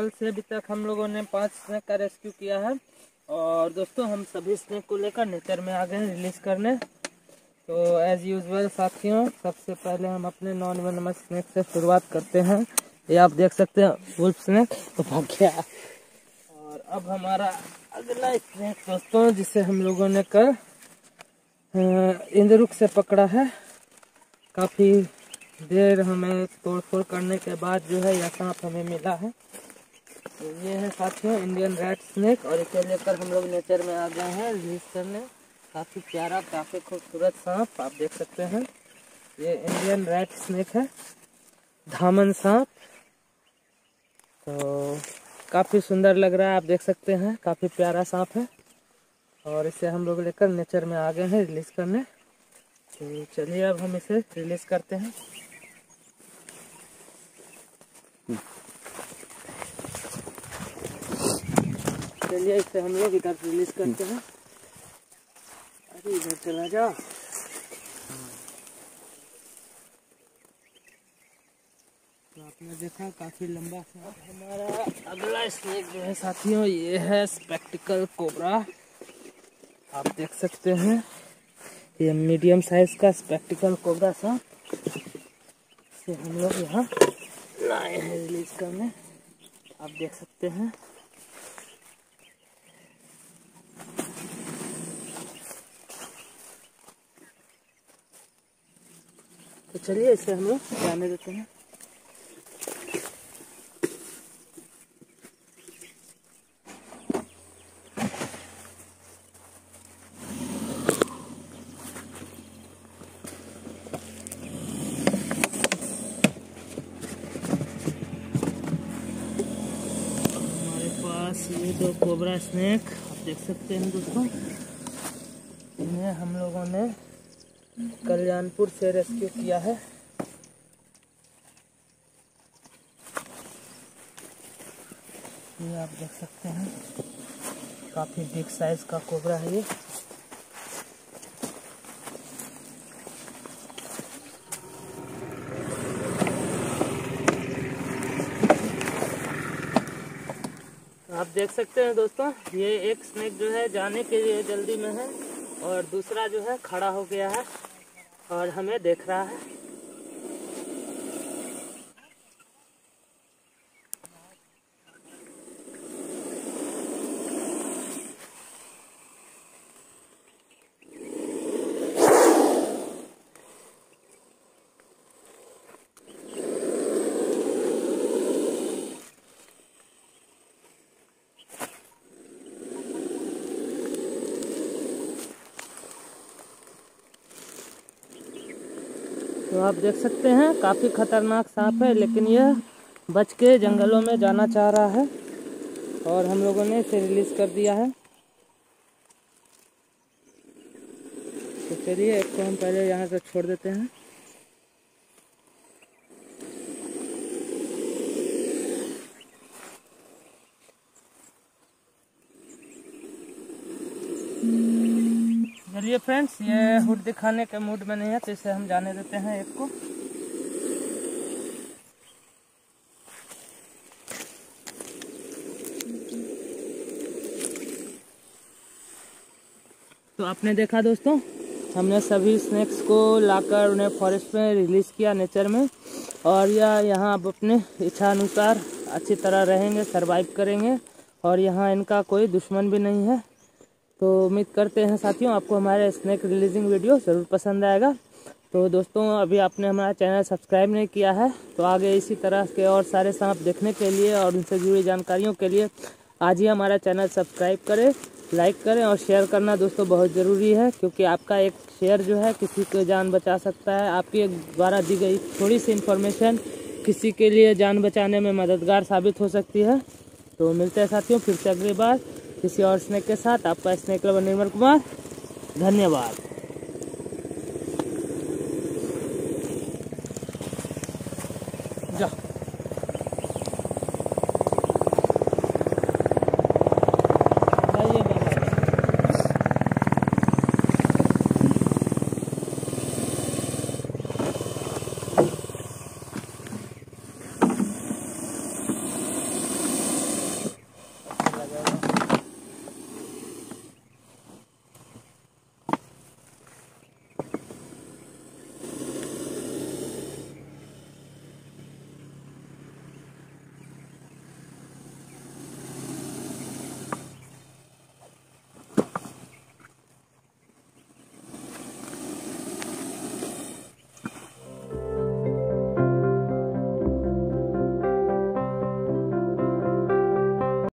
कल से अभी तक हम लोगों ने 5 स्नेक का रेस्क्यू किया है। और दोस्तों हम सभी स्नेक को लेकर नेचर में आ गए हैं रिलीज करने। तो एज यूजुअल साथियों, सबसे पहले हम अपने नॉन वेनमस स्नेक से शुरुआत करते हैं। ये आप देख सकते हैं वुल्फ स्नेक तो भाग गया। और अब हमारा अगला स्नेक दोस्तों, जिसे हम लोगों ने कल इंद्रुक से पकड़ा है। काफ़ी देर हमें तोड़फोड़ करने के बाद जो है यह सांप हमें मिला है। तो ये है साथियों इंडियन रेड स्नेक, और इसे लेकर हम लोग नेचर में आ गए हैं रिलीज करने। काफ़ी प्यारा, काफ़ी खूबसूरत सांप आप देख सकते हैं। ये इंडियन रेड स्नेक है, धामन सांप। तो काफ़ी सुंदर लग रहा है, आप देख सकते हैं, काफ़ी प्यारा सांप है। और इसे हम लोग लेकर नेचर में आ गए हैं रिलीज करने। तो चलिए अब हम इसे रिलीज करते हैं। चलिए इसे हम लोग इधर रिलीज करते हैं। अरे इधर चला जाओ। तो आपने देखा काफी लंबा सा। हमारा अगला स्नेक जो है साथियों, ये है स्पेक्टिकल कोबरा। आप देख सकते हैं ये मीडियम साइज का स्पेक्टिकल कोबरा सा, इसे हम लोग यहाँ लाए हैं रिलीज करने। आप देख सकते हैं। तो चलिए इसे हम लोग जाने देते हैं। हमारे पास ये 2 कोबरा स्नेक आप देख सकते हैं दोस्तों। इन्हें हम लोगों ने कल्याणपुर से रेस्क्यू किया है। ये आप देख सकते हैं, काफी बिग साइज का कोबरा है ये। आप देख सकते हैं दोस्तों, ये एक स्नेक जो है जाने के लिए जल्दी में है, और दूसरा जो है खड़ा हो गया है और हमें देख रहा है। तो आप देख सकते हैं काफ़ी खतरनाक सांप है, लेकिन यह बच के जंगलों में जाना चाह रहा है और हम लोगों ने इसे रिलीज कर दिया है। तो चलिए एक को हम पहले यहाँ से छोड़ देते हैं। चलिए फ्रेंड्स, ये हुड दिखाने के मूड में नहीं है, तो इसे हम जाने देते हैं एक को। तो आपने देखा दोस्तों, हमने सभी स्नेक्स को लाकर उन्हें फॉरेस्ट में रिलीज किया नेचर में, और यह यहाँ अब अपने इच्छा अनुसार अच्छी तरह रहेंगे, सरवाइव करेंगे, और यहाँ इनका कोई दुश्मन भी नहीं है। तो उम्मीद करते हैं साथियों आपको हमारे स्नेक रिलीजिंग वीडियो ज़रूर पसंद आएगा। तो दोस्तों अभी आपने हमारा चैनल सब्सक्राइब नहीं किया है, तो आगे इसी तरह के और सारे सांप देखने के लिए और उनसे जुड़ी जानकारियों के लिए आज ही हमारा चैनल सब्सक्राइब करें, लाइक करें और शेयर करना दोस्तों बहुत ज़रूरी है, क्योंकि आपका एक शेयर जो है किसी को जान बचा सकता है। आपकी द्वारा दी गई थोड़ी सी इन्फॉर्मेशन किसी के लिए जान बचाने में मददगार साबित हो सकती है। तो मिलते हैं साथियों फिर से अगली बार किसी और स्नेक के साथ। आपका स्नेक लवर निर्मल कुमार, धन्यवाद। जा।